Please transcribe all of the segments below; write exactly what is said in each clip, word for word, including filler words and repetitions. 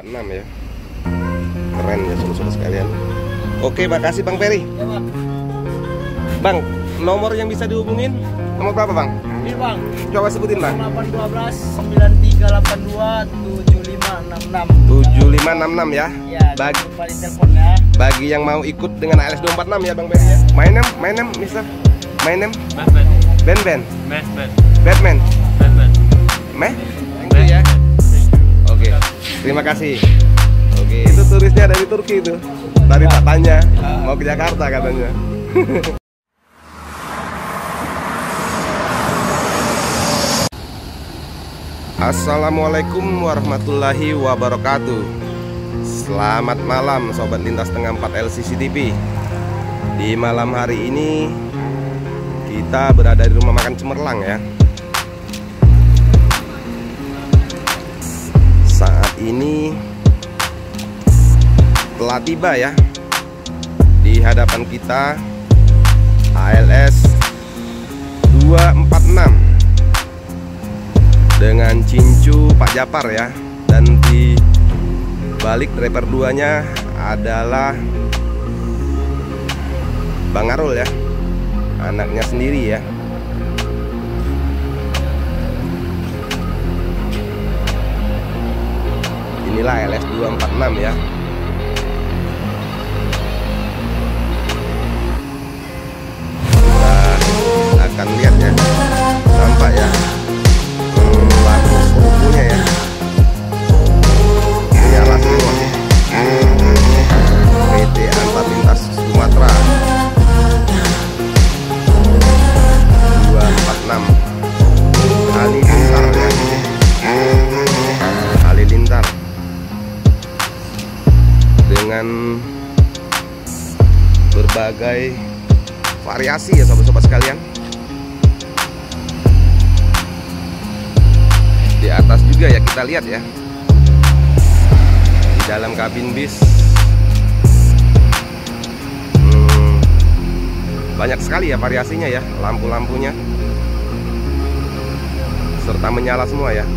empat enam ya. Keren ya saudara sekalian. Oke, makasih Bang Peri. Ya, Bang. Bang, nomor yang bisa dihubungin nomor berapa Bang? Ini Bang, Coba sebutin Bang. delapan satu dua sembilan tiga delapan dua tujuh lima enam enam tujuh lima enam enam ya. Ya, Bagi, jangan lupa di telepon ya. bagi yang mau ikut dengan A L S dua empat enam ya Bang Peri ya. My name, my name Mister. My name Batman. Ben Ben. Batman. Batman. Batman. Meh? Thank you ya. Oke, terima kasih. Oke, itu turisnya dari Turki itu. Tadi tak tanya, mau ke Jakarta katanya. Assalamualaikum warahmatullahi wabarakatuh. Selamat malam Sobat Lintas Tengah empat L C C T V. Di malam hari ini kita berada di rumah makan Cemerlang ya. Saat ini telah tiba ya di hadapan kita A L S dua empat enam dengan cincu Pak Japar ya, dan di balik driver duanya adalah Bang Arul ya, anaknya sendiri ya. Inilah A L S dua empat enam ya. Kita akan lihat ya, nampak ya lampu lampunya ya, nyala semua. P T Antar Lintas Sumatera dua empat enam Halilintar ya, Halilintar dengan berbagai variasi ya sobat-sobat sekalian. Di atas juga ya kita lihat ya, di dalam kabin bis hmm, banyak sekali ya variasinya ya, lampu-lampunya serta menyala semua ya.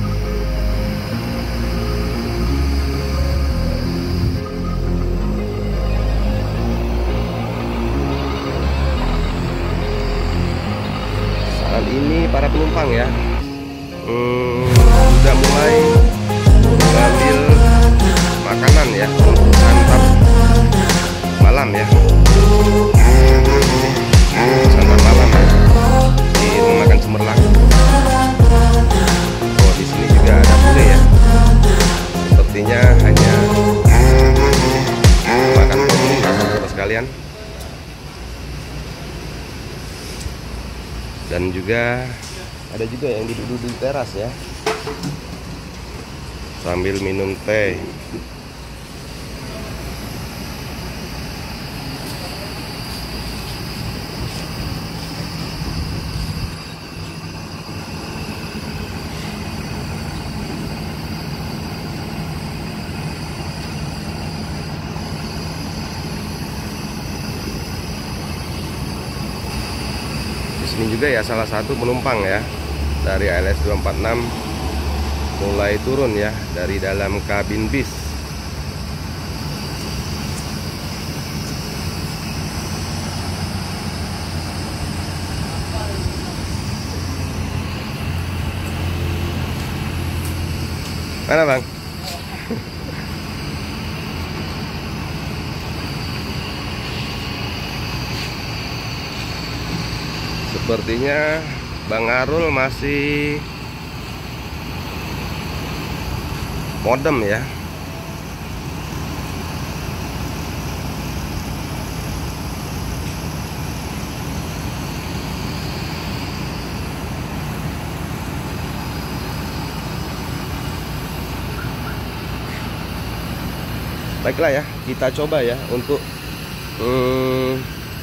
Saat ini para penumpang ya Hmm, sudah mulai mengambil makanan ya untuk santap malam ya, santap malam ya di rumah makan Cemerlang. Oh, di sini juga ada bule ya, sepertinya hanya makan umum ya sekalian. Dan juga ada juga yang duduk-duduk di teras ya, sambil minum teh. Di sini juga ya salah satu penumpang ya dari A L S dua empat enam mulai turun ya dari dalam kabin bis. Mana Bang? Sepertinya Bang Arul masih modem ya. Baiklah ya, kita coba ya untuk hmm,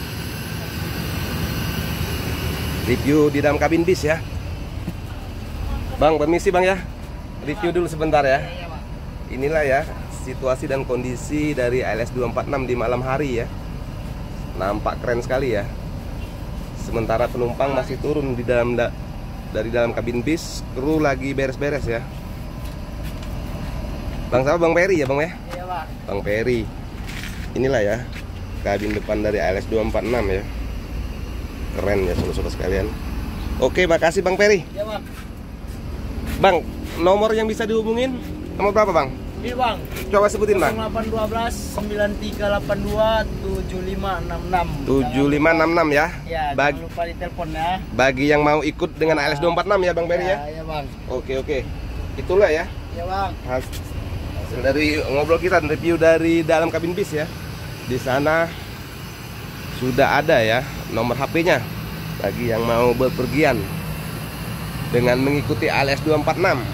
review di dalam kabin bis ya. Bang, permisi Bang ya, review dulu sebentar ya. Inilah ya situasi dan kondisi dari A L S dua empat enam di malam hari ya. Nampak keren sekali ya. Sementara penumpang masih turun di dalam da dari dalam kabin bis, kru lagi beres-beres ya. Bang siapa? Bang Peri ya Bang ya? Iya bang. Bang Peri. Inilah ya kabin depan dari A L S dua empat enam ya. Keren ya sobat-sobat sekalian. Oke, makasih Bang Peri. Iya bang. Bang, nomor yang bisa dihubungin nomor berapa Bang? Ini bang. Coba sebutin Bang. delapan dua belas sembilan tiga delapan dua tujuh lima enam enam. tujuh lima enam enam ya. Ya, Bagi, jangan lupa di telepon ya. bagi yang mau ikut dengan A L S dua empat enam ya Bang Peri ya. Iya bang. Oke oke. Itulah ya Iya bang. Has- hasil dari ngobrol kita dan review dari dalam kabin bis ya. Di sana sudah ada ya nomor H P-nya bagi yang mau berpergian dengan mengikuti A L S dua empat enam.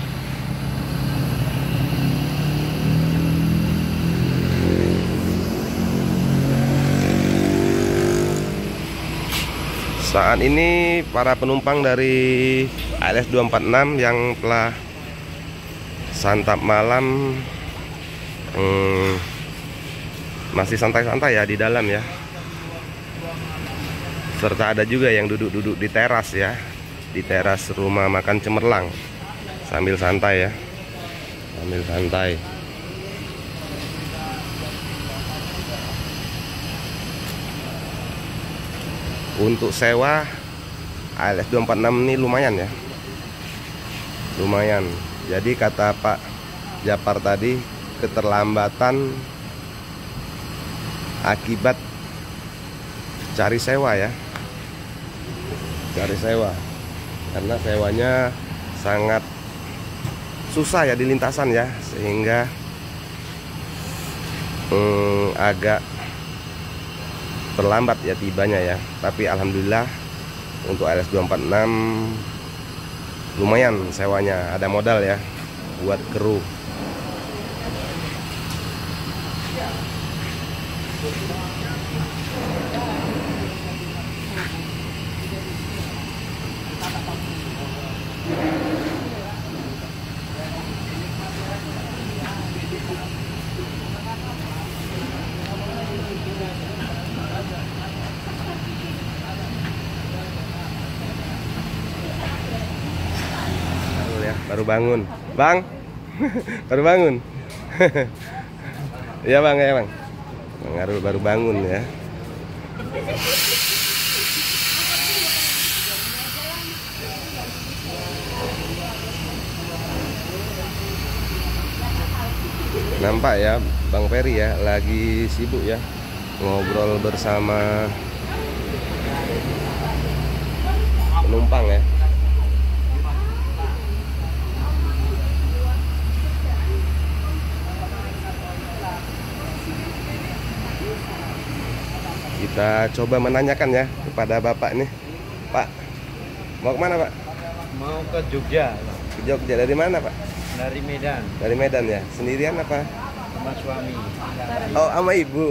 Saat ini para penumpang dari A L S dua empat enam yang telah santap malam hmm, masih santai-santai ya di dalam ya. Serta ada juga yang duduk-duduk di teras ya, di teras rumah makan Cemerlang sambil santai ya, sambil santai. Untuk sewa A L S dua empat enam ini lumayan ya, lumayan. Jadi kata Pak Japar tadi, keterlambatan akibat cari sewa ya, cari sewa karena sewanya sangat susah ya di lintasan ya, sehingga hmm, agak terlambat ya tibanya ya. Tapi alhamdulillah untuk A L S dua empat enam lumayan sewanya, ada modal ya buat kru. Baru bangun, Bang. Baru bangun. Iya Bang, ya Bang. Bang Arul baru bangun ya. Nampak ya Bang Peri ya lagi sibuk ya ngobrol bersama penumpang ya. Kita coba menanyakan ya kepada Bapak nih. Pak, mau kemana Pak? Mau ke Jogja. Ke Jogja, dari mana Pak? Dari Medan. Dari Medan ya? Sendirian apa? Sama suami. Oh, sama ibu.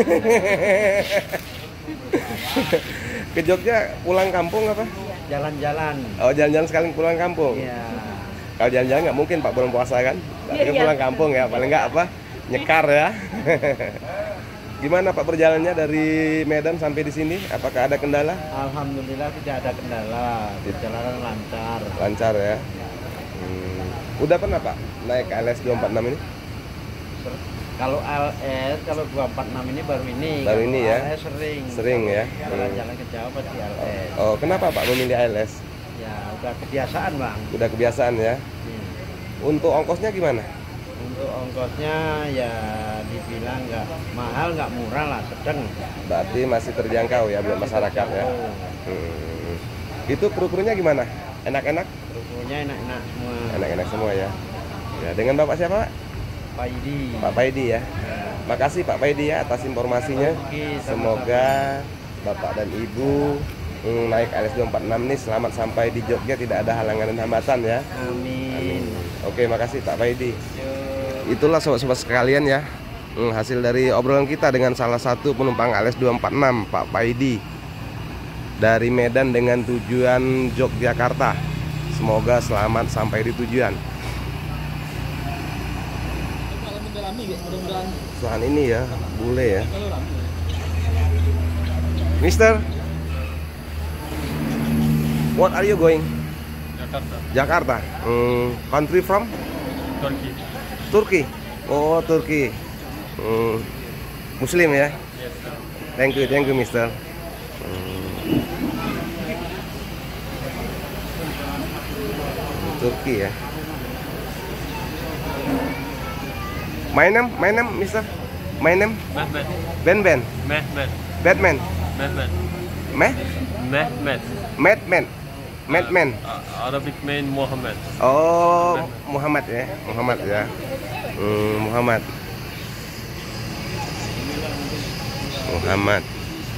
Ke Jogja pulang kampung apa? Jalan-jalan. Oh, jalan-jalan sekali pulang kampung. Iya. Kalau jalan-jalan nggak mungkin Pak bulan puasa kan? Tapi pulang kampung ya, paling nggak apa? Nyekar ya. Gimana Pak perjalanannya dari Medan sampai di sini? Apakah ada kendala? Alhamdulillah tidak ada kendala. Perjalanan lancar. Lancar ya. Hmm. Udah pernah Pak naik A L S dua empat enam ini? Kalau A L S, kalau dua empat enam ini baru ini. Baru Kalau ini ya? A L S sering. Sering ya? Jalan-jalan ke Jawa pasti A L S. Oh, kenapa Pak memilih A L S? Ya, udah kebiasaan Bang. Udah kebiasaan ya. Hmm. Untuk ongkosnya gimana? Untuk ongkosnya ya dibilang nggak mahal, nggak murah lah, sedang. Berarti masih terjangkau ya buat masyarakat ya. Hmm. Itu kru-krunya gimana? Enak-enak? Kru-krunya enak-enak semua. Enak-enak semua ya. Ya, dengan Bapak siapa Pak? Pak Idi. Pak Paidi ya. Makasih Pak Paidi ya atas informasinya. Oke, sama-sama. Semoga Bapak dan Ibu hmm, naik A L S dua empat enam ini selamat sampai di Jogja, tidak ada halangan dan hambatan ya. Amin. Oke, makasih Pak Paidi. Yo. Itulah sobat-sobat sekalian ya, hmm, hasil dari obrolan kita dengan salah satu penumpang A L S dua empat enam, Pak Paidi, dari Medan dengan tujuan Yogyakarta. Semoga selamat sampai di tujuan. Suhan ini ya, bule ya. Mister, what are you going? Jakarta, Jakarta. Hmm, country from? Turkey. Turki. Oh, Turki. Hmm. Muslim ya. Thank you, thank you, Mister. Hmm. Turki ya. My name, my name, Mister. My name. Mehmet. Ben Ben. Mehmet. Batman. Mehmet. Meh? Mehmet. Madman. Madman. Uh, Arabic name Muhammad. Oh, Muhammad ya. Muhammad ya. Hmm, Muhammad. Muhammad.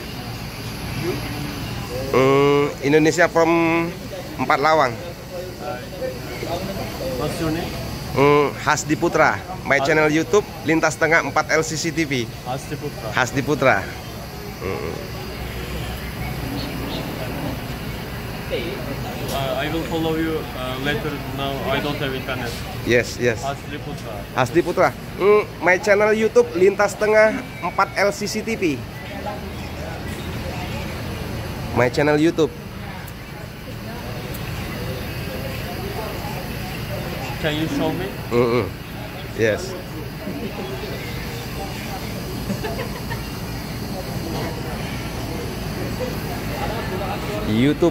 Hmm, Indonesia from Empat Lawang. What's your name? Hmm, Hasdi Putra. My channel YouTube Lintas Tengah empat L C C T V. Hasdi Putra. Hasdi Putra. Hmm. Uh, I will follow you uh, later. Now I don't have internet. Yes, yes. Hasdi Putra. Hasdi Putra. Hmm, my channel YouTube Lintas Tengah empat L C C T V. My channel YouTube. Can you show me? Mm-mm. Yes. YouTube.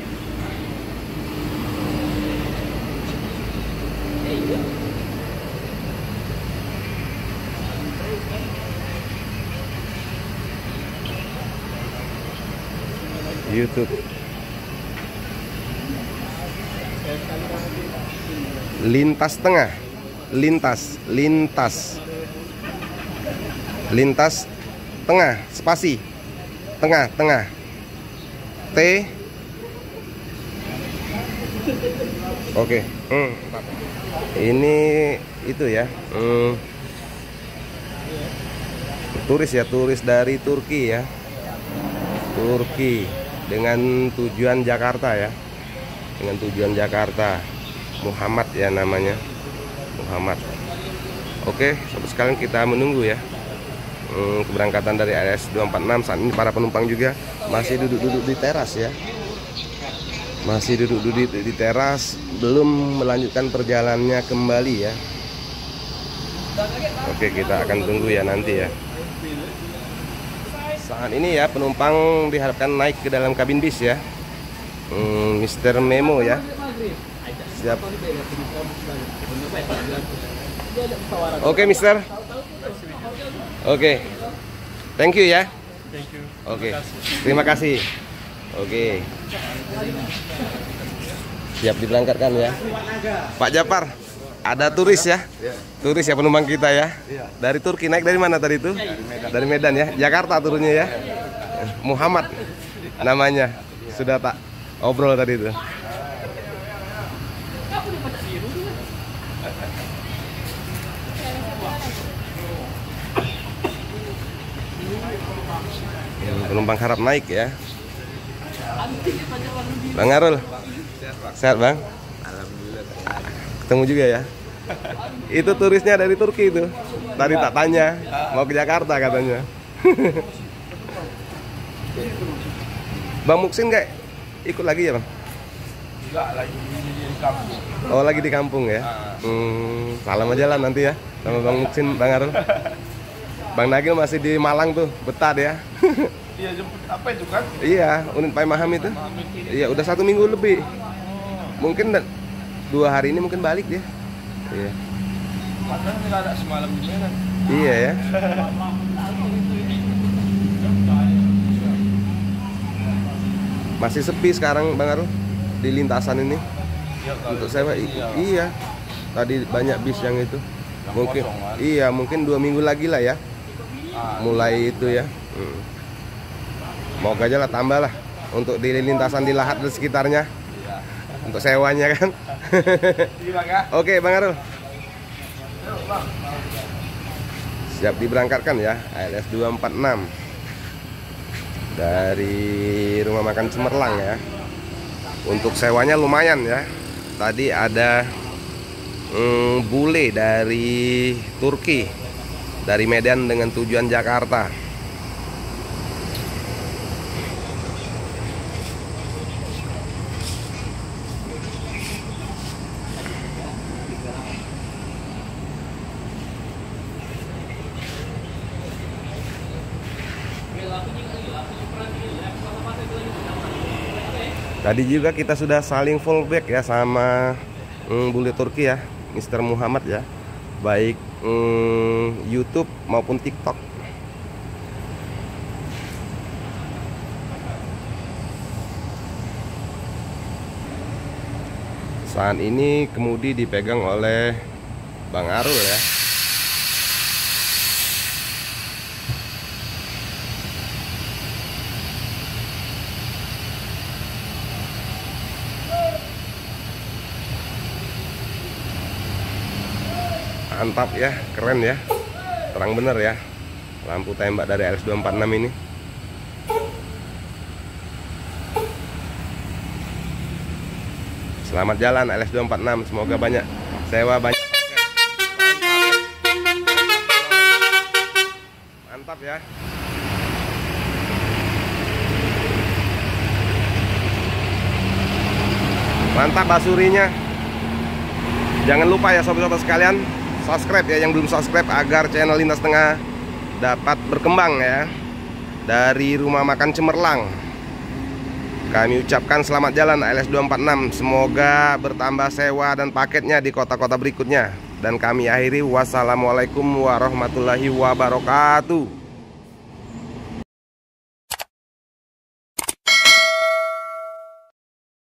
YouTube. Lintas Tengah. Lintas, lintas. Lintas Tengah, spasi. Tengah, tengah. T. Oke. Hmm. Ini itu ya. Hmm. Turis ya, turis dari Turki ya. Turki dengan tujuan Jakarta ya. Dengan tujuan Jakarta. Muhammad ya namanya. Muhammad. Oke, sobat sekalian kita menunggu ya. Hmm, keberangkatan dari A L S dua empat enam. Saat ini para penumpang juga masih duduk-duduk di teras ya. Masih duduk-duduk di teras, belum melanjutkan perjalanannya kembali ya. Oke, kita akan tunggu ya nanti ya. Saat ini ya penumpang diharapkan naik ke dalam kabin bis ya. hmm, Mister Memo ya. Siap. Oke, Mister. Oke. Thank you ya. Thank you. Oke. Terima kasih. Oke. Siap diberangkatkan ya. Pak Japar, ada turis ya? Turis ya penumpang kita ya. Dari Turki, naik dari mana tadi itu? Dari Medan ya. Jakarta turunnya ya. Muhammad namanya. Sudah tak obrol tadi itu. Penumpang harap naik ya. Bang Arul, sehat bang? Alhamdulillah. Ketemu juga ya. Itu turisnya dari Turki itu. Tadi tak tanya, mau ke Jakarta katanya. Bang Muksin nggak ikut lagi ya bang? Enggak, lagi di kampung. Oh lagi di kampung ya. Hmm, salam aja lah nanti ya sama Bang Muksin, Bang Arul. Bang Nagil masih di Malang tuh, betah ya. Iya, jemput apa itu kan? Iya, unit Pai Maham itu. Iya, udah satu minggu lebih. Mungkin da- dua hari ini mungkin balik dia. Iya. Padahal nggak ada semalam di Medan. Iya ya. Masih sepi sekarang Bang Arul di lintasan ini. Ya, Untuk sewa i- iya. iya. Tadi banyak bis yang itu. Yang Mungkin kosong, kan? iya, mungkin dua minggu lagi lah ya. Ah, Mulai itu ya. Hmm. Mau aja lah tambah lah untuk di lintasan di Lahat dan sekitarnya. iya. Untuk sewanya kan. Iya, Kak. Oke Bang Arul. Siap diberangkatkan ya A L S dua empat enam dari rumah makan Cemerlang ya. Untuk sewanya lumayan ya. Tadi ada hmm, bule dari Turki, dari Medan dengan tujuan Jakarta. Tadi juga kita sudah saling fallback ya sama mm, bule Turki ya, Mister Muhammad ya, baik mm, YouTube maupun TikTok. Saat ini kemudi dipegang oleh Bang Arul ya. Mantap ya, keren ya, terang bener ya lampu tembak dari L S dua empat enam ini. Selamat jalan L S dua empat enam, semoga banyak sewa, banyak paket. Mantap ya. Mantap basurinya. Jangan lupa ya sobat-sobat sekalian, subscribe ya yang belum subscribe agar channel Lintas Tengah dapat berkembang ya. Dari Rumah Makan Cemerlang kami ucapkan selamat jalan L S dua empat enam. Semoga bertambah sewa dan paketnya di kota-kota berikutnya. Dan kami akhiri, wassalamualaikum warahmatullahi wabarakatuh.